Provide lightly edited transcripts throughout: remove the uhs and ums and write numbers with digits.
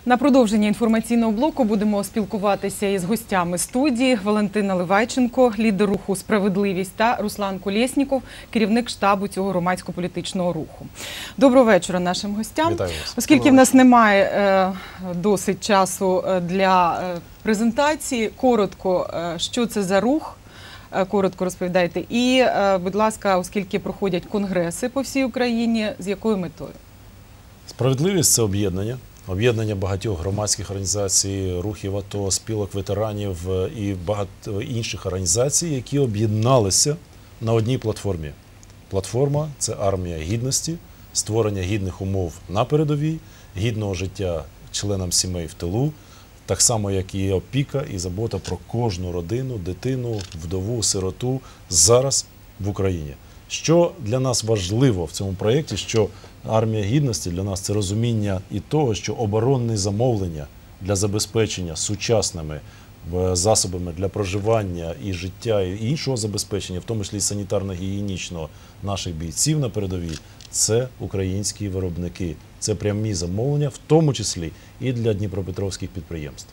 На продовження інформаційного блоку будемо спілкуватися із гостями студії. Валентина Ливайченко, лідер руху «Справедливість», та Руслан Колєсніков, керівник штабу цього громадсько-політичного руху. Доброго вечора нашим гостям. Вітаю вас. Оскільки в нас немає досить часу для презентації, коротко, що це за рух, коротко розповідайте. І, будь ласка, оскільки проходять конгреси по всій Україні, з якою метою? Справедливість – це об'єднання. Об'єднання багатьох громадських організацій, рухів АТО, спілок ветеранів і багато інших організацій, які об'єдналися на одній платформі. Платформа – це армія гідності, створення гідних умов на передовій, гідного життя членам сімей в тилу, так само, як і опіка і забота про кожну родину, дитину, вдову, сироту зараз в Україні. Що для нас важливо в цьому проєкті, що армія гідності для нас – це розуміння і того, що оборонні замовлення для забезпечення сучасними засобами для проживання і життя, і іншого забезпечення, в тому числі санітарно-гігієнічного наших бійців на передовій, це українські виробники. Це прямі замовлення, в тому числі і для дніпропетровських підприємств.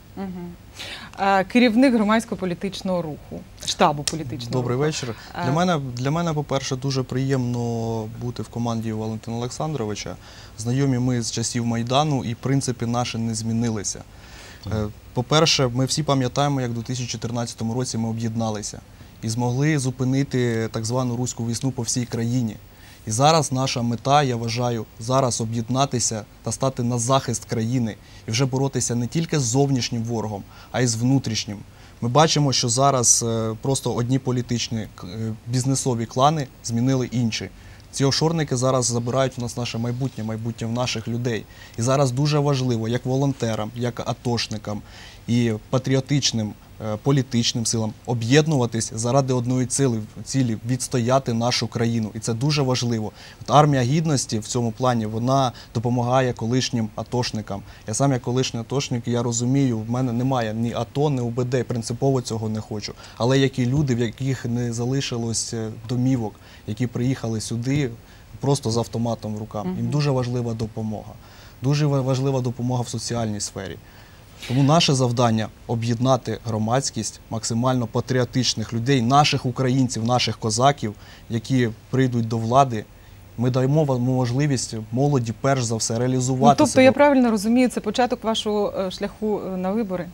Керівник громадсько-політичного руху, штабу політичного Добрий руху. вечір. Для мене, по-перше, дуже приємно бути в команді Валентина Олександровича. Знайомі ми з часів Майдану і принципи наші не змінилися. По-перше, ми всі пам'ятаємо, як у 2014 році ми об'єдналися і змогли зупинити так звану руську весну по всій країні. І зараз наша мета, я вважаю, зараз об'єднатися та стати на захист країни і вже боротися не тільки з зовнішнім ворогом, а й з внутрішнім. Ми бачимо, що зараз просто одні політичні бізнесові клани змінили інші. Ці офшорники зараз забирають у нас наше майбутнє, майбутнє в наших людей. І зараз дуже важливо, як волонтерам, як атошникам і патріотичним політичним силам об'єднуватись заради одної цілі – відстояти нашу країну. І це дуже важливо. Армія гідності в цьому плані, вона допомагає колишнім атошникам. Я сам як колишній атошник, я розумію, в мене немає ні АТО, ні УБД, принципово цього не хочу. Але які люди, в яких не залишилось домівок, які приїхали сюди просто з автоматом в руках. Їм дуже важлива допомога. Дуже важлива допомога в соціальній сфері. Тому наше завдання – об'єднати громадськість максимально патріотичних людей, наших українців, наших козаків, які прийдуть до влади. Ми даємо вам можливість молоді, перш за все, реалізувати тобто, я правильно розумію, це початок вашого шляху на вибори?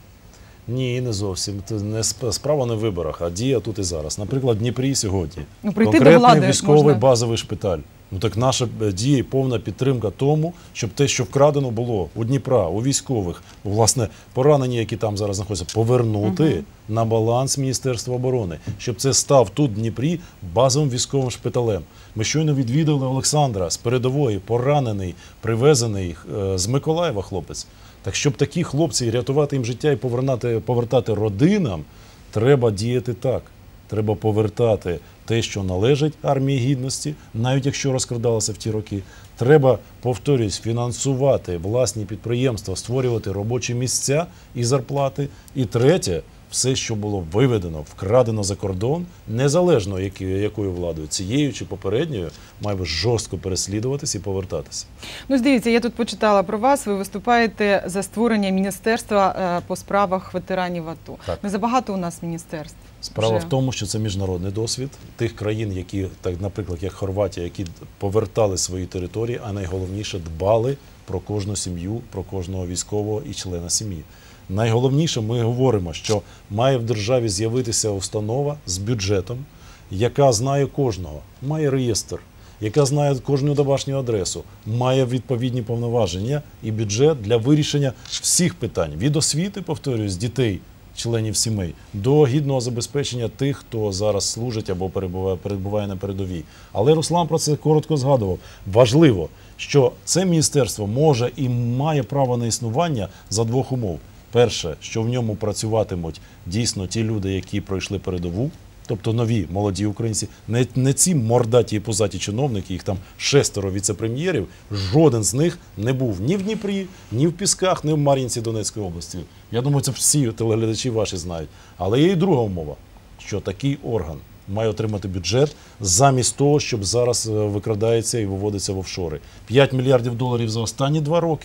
Ні, не зовсім. Справа не в виборах, а дія тут і зараз. Наприклад, в Дніпрі сьогодні конкретний військовий базовий шпиталь. Ну так наша дія і повна підтримка тому, щоб те, що вкрадено було у Дніпра, у військових, власне, поранені, які там зараз знаходяться, повернути на баланс Міністерства оборони, щоб це став тут, в Дніпрі, базовим військовим шпиталем. Ми щойно відвідали Олександра з передової, поранений, привезений з Миколаєва хлопець. Так щоб такі хлопці, рятувати їм життя і повертати родинам, треба діяти так. Треба повертати те, що належить армії гідності, навіть якщо розкрадалося в ті роки. Треба, повторюсь, фінансувати власні підприємства, створювати робочі місця і зарплати. І третє, все, що було виведено, вкрадено за кордон, незалежно якою владою, цією чи попередньою, має жорстко переслідуватись і повертатися. Ну, дивіться, я тут почитала про вас, ви виступаєте за створення міністерства по справах ветеранів АТО. Так. Не забагато у нас міністерств? Справа в тому, що це міжнародний досвід тих країн, які, так, наприклад, як Хорватія, які повертали свої території, а найголовніше дбали про кожну сім'ю, про кожного військового і члена сім'ї. Найголовніше, ми говоримо, що має в державі з'явитися установа з бюджетом, яка знає кожного, має реєстр, яка знає кожну домашню адресу, має відповідні повноваження і бюджет для вирішення всіх питань. Від освіти, повторюю, з дітей, членів сімей, до гідного забезпечення тих, хто зараз служить або перебуває на передовій. Але Руслан про це коротко згадував. Важливо, що це міністерство може і має право на існування за двох умов. Перше, що в ньому працюватимуть дійсно ті люди, які пройшли передову, тобто нові молоді українці, не ці мордаті і пузаті чиновники, їх там 6 віце-прем'єрів, жоден з них не був ні в Дніпрі, ні в Пісках, ні в Мар'їнці Донецької області. Я думаю, це всі телеглядачі ваші знають. Але є і друга умова, що такий орган має отримати бюджет замість того, щоб зараз викрадається і виводиться в офшори. 5 мільярдів доларів за останні 2 роки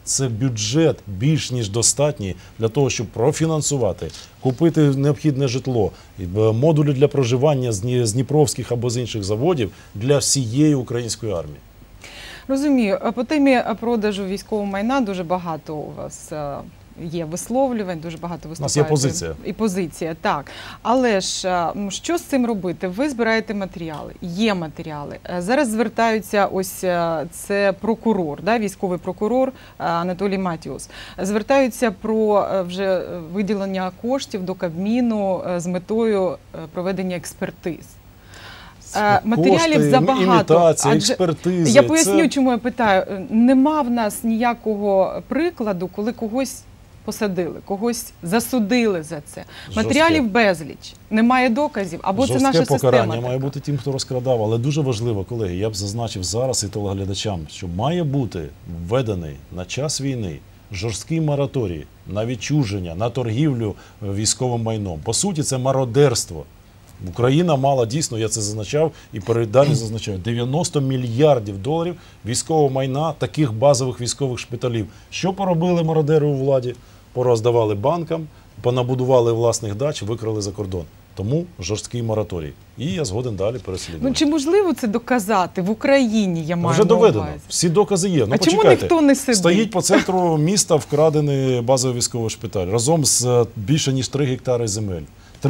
Це бюджет більш ніж достатній для того, щоб профінансувати, купити необхідне житло, модулі для проживання з дніпровських або з інших заводів для всієї української армії. Розумію. По темі продажу військового майна дуже багато у вас є висловлювань, дуже багато виступаєте. У нас є позиція. І позиція, так. Але ж що з цим робити? Ви збираєте матеріали, є матеріали. Зараз звертаються, ось це прокурор, да, військовий прокурор Анатолій Матіос. Звертаються про вже виділення коштів до Кабміну з метою проведення експертиз. Матеріалів Кошти, забагато. імітація, експертизи. Я поясню, чому я питаю. Нема в нас ніякого прикладу, коли когось посадили, когось засудили за це. Матеріалів безліч, немає доказів, або це наша система покарання така. має бути тим, хто розкрадав. Але дуже важливо, колеги, я б зазначив зараз і телеглядачам, що має бути введений на час війни жорсткий мораторій на відчуження, на торгівлю військовим майном. По суті, це мародерство. Україна мала дійсно, я це зазначав і далі зазначаю, 90 мільярдів доларів військового майна таких базових військових шпиталів. Що поробили мародери у владі? Пороздавали банкам, понабудували власних дач, викрали за кордон. Тому жорсткий мораторій. І я згоден далі переслідувати. Ну, чи можливо це доказати в Україні, я маю Вже на доведено. увазі? Всі докази є. Ну, А чому почекайте. ніхто не сидить? Стоїть по центру міста вкрадений базовий військовий шпиталь разом з більше ніж 3 гектари земель.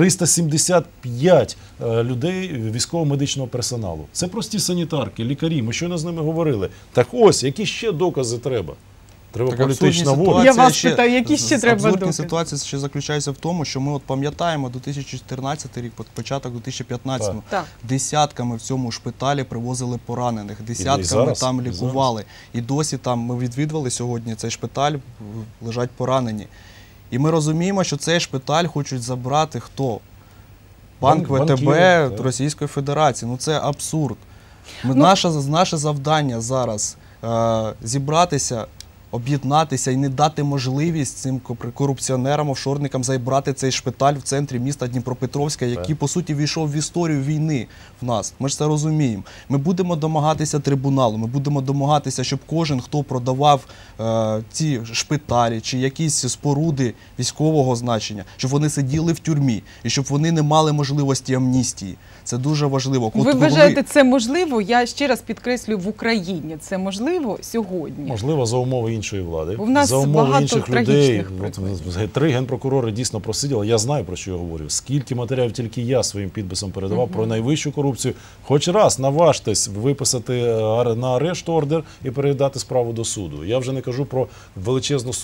375 людей військово-медичного персоналу. Це прості санітарки, лікарі. Ми щойно з ними говорили. Так ось, які ще докази треба? Треба Так, політична абсурдні воля. Я ситуації вас питаю, які ще треба Абсурдні докази? ситуації ще заключаються в тому, що ми от пам'ятаємо 2014 рік, початок 2015 Так. десятками в цьому шпиталі привозили поранених, десятками зараз, там і лікували. І досі там ми відвідували сьогодні цей шпиталь, лежать поранені. І ми розуміємо, що цей шпиталь хочуть забрати хто? Банк ВТБ Банкіри, так. Російської Федерації. Ну це абсурд. Ну, Наше завдання зараз зібратися, об'єднатися і не дати можливість цим корупціонерам, офшорникам забрати цей шпиталь в центрі міста Дніпропетровська, який, по суті, війшов в історію війни в нас. Ми ж це розуміємо. Ми будемо домагатися трибуналу, ми будемо домагатися, щоб кожен, хто продавав ці шпиталі чи якісь споруди військового значення, щоб вони сиділи в тюрмі і щоб вони не мали можливості амністії. Це дуже важливо. Ви вважаєте, це можливо? Я ще раз підкреслюю, в Україні це можливо сьогодні? Можливо, за умови іншої влади, У нас за умови багато інших людей. трагічних От, прикладів. 3 генпрокурори дійсно просиділи. Я знаю, про що я говорю. Скільки матеріалів тільки я своїм підписом передавав про найвищу корупцію. Хоч раз наважтесь виписати на арешт ордер і передати справу до суду. Я вже не кажу про величезну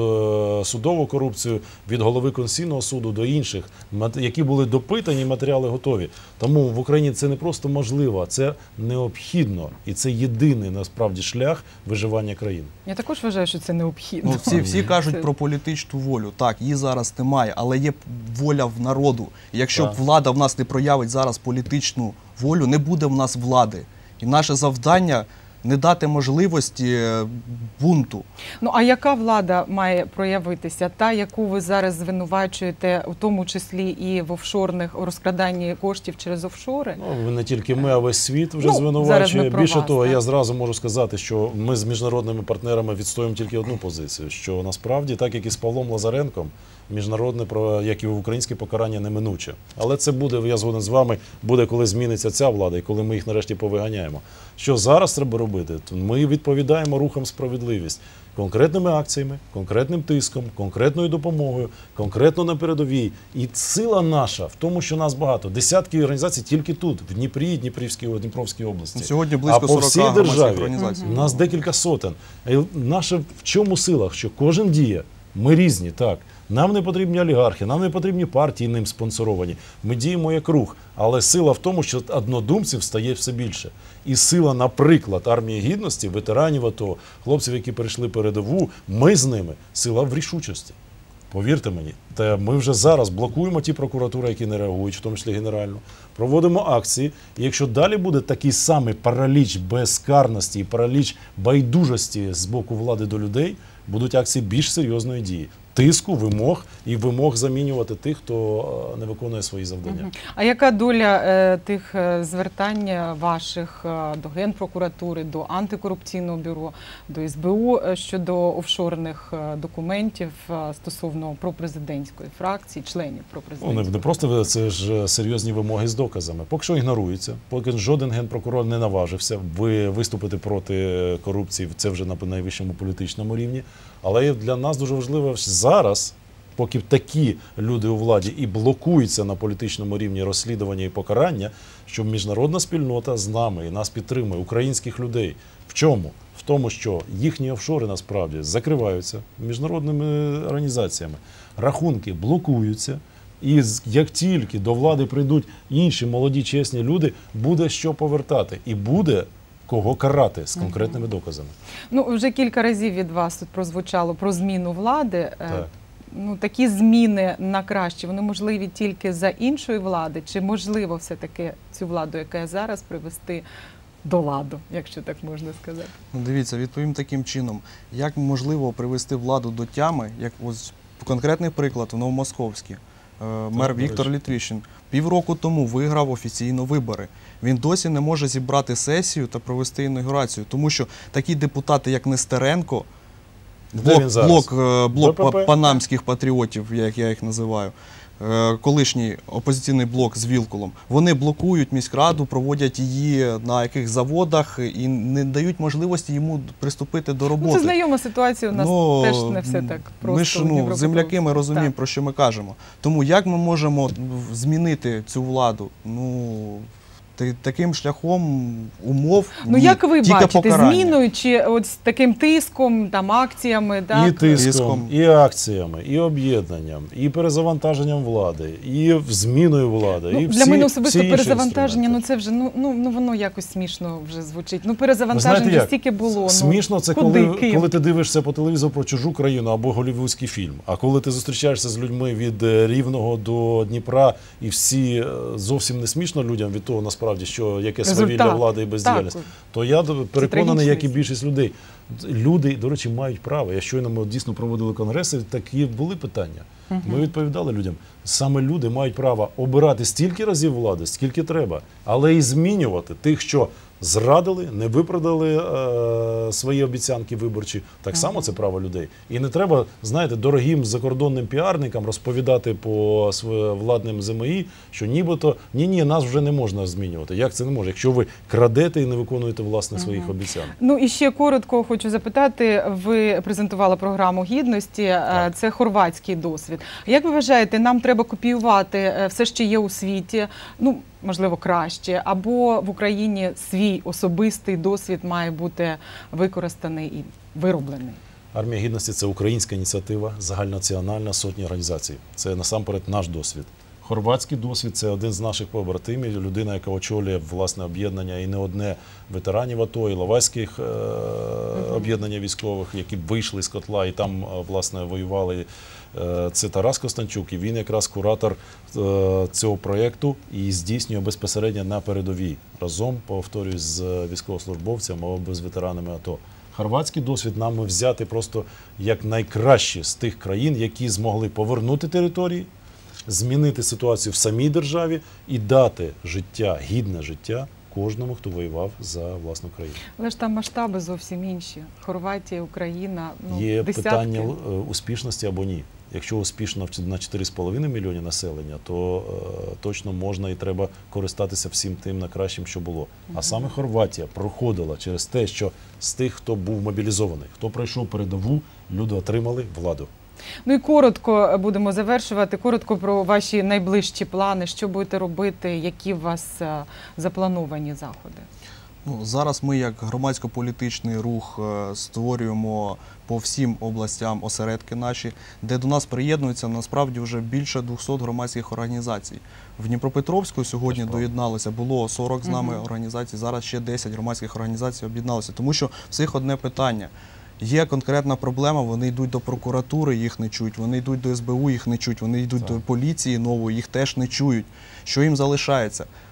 судову корупцію від голови Конституційного суду до інших, які були допитані, матеріали готові. Тому в Україні це не просто можливо, а це необхідно. І це єдиний, насправді, шлях виживання країни. Я також вважаю, що це необхідно. Ну, всі кажуть Це- про політичну волю. Так, її зараз немає, але є воля в народу. І якщо Так. влада в нас не проявить зараз політичну волю, не буде в нас влади. І наше завдання не дати можливості бунту. Ну, а яка влада має проявитися? Та, яку ви зараз звинувачуєте, у тому числі і в офшорних розкраданні коштів через офшори? Ну, не тільки ми, а весь світ вже Ну, зараз звинувачує. ми про Більше вас, того, так. я зразу можу сказати, що ми з міжнародними партнерами відстоюємо тільки одну позицію, що насправді, так як і з Павлом Лазаренком, міжнародне, як і українське покарання неминуче. Але це буде, я згоден з вами, буде, коли зміниться ця влада і коли ми їх нарешті повиганяємо. Що зараз треба робити? Ми відповідаємо рухам справедливість конкретними акціями, конкретним тиском, конкретною допомогою, конкретно на передовій. І сила наша в тому, що нас багато. Десятки організацій тільки тут, в Дніпрі, Дніпровській області. Сьогодні близько а по 40 всій громадських державі організацій. у нас декілька сотень. І наша в чому сила? Що кожен діє. Ми різні, так. Нам не потрібні олігархи, нам не потрібні партії ним спонсоровані. Ми діємо як рух. Але сила в тому, що однодумців стає все більше. І сила, наприклад, Армії Гідності, ветеранів АТО, хлопців, які перейшли передову, ми з ними, сила в рішучості. Повірте мені, та ми вже зараз блокуємо ті прокуратури, які не реагують, в тому числі генерально, проводимо акції. І якщо далі буде такий самий параліч безкарності і параліч байдужості з боку влади до людей, будуть акції більш серйозної дії. тиску, вимог і вимог замінювати тих, хто не виконує свої завдання. А яка доля тих звертань ваших до Генпрокуратури, до антикорупційного бюро, до СБУ щодо офшорних документів стосовно пропрезидентської фракції, членів пропрезидентської? Не просто це ж серйозні вимоги з доказами. Поки що ігнорується, поки жоден генпрокурор не наважився виступити проти корупції, це вже на найвищому політичному рівні. Але для нас дуже важливо зараз, поки такі люди у владі і блокуються на політичному рівні розслідування і покарання, щоб міжнародна спільнота з нами і нас підтримує, українських людей. В чому? В тому, що їхні офшори насправді закриваються міжнародними організаціями, рахунки блокуються, і як тільки до влади прийдуть інші молоді чесні люди, буде що повертати і буде кого карати з конкретними доказами. Ну, вже кілька разів від вас тут прозвучало про зміну влади. Так. Ну, такі зміни на краще, вони можливі тільки за іншої влади? Чи можливо все-таки цю владу, яка є зараз, привести до ладу, якщо так можна сказати? Дивіться, відповім таким чином. Як можливо привести владу до тями, як ось конкретний приклад в Новомосковській. Мер Віктор Літвіщин півроку тому виграв офіційно вибори. Він досі не може зібрати сесію та провести інаугурацію, тому що такі депутати, як Нестеренко, блок панамських патріотів, як я їх називаю, колишній опозиційний блок з Вілкулом, вони блокують міськраду, проводять її на яких заводах і не дають можливості йому приступити до роботи. Ну, це знайома ситуація, у нас теж не все так просто. Ми ж земляки, ми розуміємо, про що ми кажемо. Тому як ми можемо змінити цю владу? Таким шляхом умов, ну, як ви тільки бачите, покарання. зміною чи от з таким тиском, там, акціями? Так? І тиском, і акціями, і об'єднанням, і перезавантаженням влади, і зміною влади. Ну, і для мене особисто всі перезавантаження, ну це вже, воно якось смішно вже звучить. Ну, перезавантаження вже стільки було. Смішно це коли ти дивишся по телевізору про чужу країну або голлівудський фільм. А коли ти зустрічаєшся з людьми від Рівного до Дніпра, і всі зовсім не смішно людям від того, насправді, що яке свавілля влади і бездіяльність, то я переконаний, як і більшість людей. Люди, до речі, мають право. Я щойно ми дійсно проводили конгреси, такі були питання. Ми відповідали людям. Саме люди мають право обирати стільки разів влади, скільки треба, але і змінювати тих, що зрадили, не виправдали свої обіцянки виборчі. Так само це право людей. І не треба, знаєте, дорогим закордонним піарникам розповідати по владним ЗМІ, що нібито ні, нас вже не можна змінювати. Як це не може? Якщо ви крадете і не виконуєте, власне, своїх обіцянок. Ну і ще коротко хочу запитати, ви презентували програму гідності, це хорватський досвід. Як ви вважаєте, нам треба копіювати все, що є у світі, ну, можливо, краще, або в Україні свій особистий досвід має бути використаний і вироблений? Армія гідності – це українська ініціатива, загальнонаціональна, сотні організацій. Це насамперед наш досвід. Хорватський досвід – це один з наших побратимів, людина, яка очолює власне об'єднання і не одне ветеранів АТО, і Іловайських об'єднання військових, які вийшли з котла і там власне воювали. Це Тарас Костанчук, і він якраз куратор цього проєкту і здійснює безпосередньо на передовій разом, повторюсь, з військовослужбовцями або з ветеранами АТО. Хорватський досвід нам взяти просто як найкраще з тих країн, які змогли повернути території, змінити ситуацію в самій державі і дати життя, гідне життя кожному, хто воював за власну країну. Але ж там масштаби зовсім інші. Хорватія, Україна, є десятки. Питання успішності або ні. Якщо успішно на 4,5 мільйони населення, то точно можна і треба користатися всім тим найкращим, що було. А саме Хорватія проходила через те, що з тих, хто був мобілізований, хто пройшов передову, люди отримали владу. Ну і коротко будемо завершувати. Коротко про ваші найближчі плани, що будете робити, які у вас заплановані заходи? Ну, зараз ми, як громадсько-політичний рух, створюємо по всім областям осередки наші, де до нас приєднуються насправді вже більше 200 громадських організацій. В Дніпропетровську сьогодні доєдналося, було 40 з нами організацій, зараз ще 10 громадських організацій об'єдналося, тому що всіх одне питання. Є конкретна проблема, вони йдуть до прокуратури, їх не чують, вони йдуть до СБУ, їх не чують, вони йдуть до поліції нової, їх теж не чують. Що їм залишається?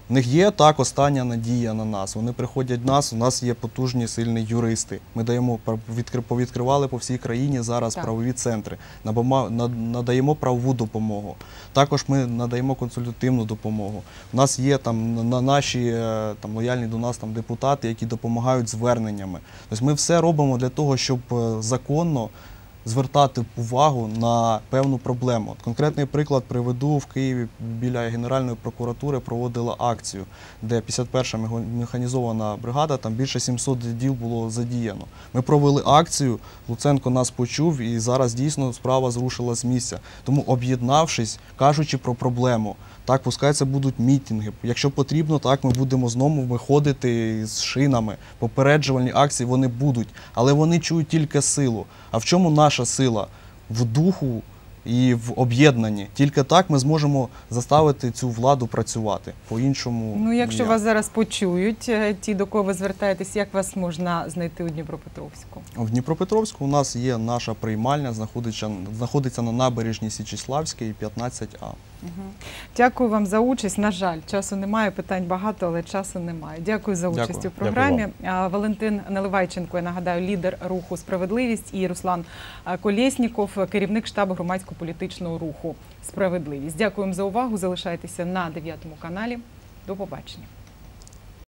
В них є так остання надія на нас. Вони приходять до нас, у нас є потужні, сильні юристи. Ми повідкривали по всій країні зараз Так. правові центри, надаємо правову допомогу. Також ми надаємо консультативну допомогу. У нас є там наші лояльні до нас там депутати, які допомагають зверненнями. Тобто ми все робимо для того, щоб законно звертати увагу на певну проблему. Конкретний приклад приведу: в Києві біля Генеральної прокуратури проводила акцію, де 51-ша механізована бригада, там більше 700 діл було задіяно. Ми провели акцію, Луценко нас почув, і зараз дійсно справа зрушила з місця. Тому, об'єднавшись, кажучи про проблему, так, пускай це будуть мітинги. Якщо потрібно, так, ми будемо знову виходити з шинами. Попереджувальні акції вони будуть, але вони чують тільки силу. А в чому наша сила? В духу і в об'єднанні. Тільки так ми зможемо заставити цю владу працювати. По-іншому Ну, якщо ніяк. вас зараз почують, ті, до кого ви звертаєтесь, як вас можна знайти у Дніпропетровську? В Дніпропетровську у нас є наша приймальня, знаходиться на набережній Січеславській, 15А. Дякую вам за участь. На жаль, часу немає, питань багато, але часу немає. Дякую за участь Дякую. у програмі. Валентин Наливайченко, я нагадаю, лідер руху «Справедливість», і Руслан Колєсніков, керівник штабу громадсько-політичного руху «Справедливість». Дякуємо за увагу. Залишайтеся на 9 каналі. До побачення.